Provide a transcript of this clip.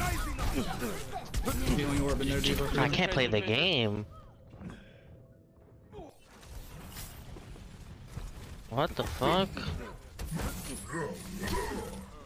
Healing orb in there, dude. I can't play the game. What the fuck?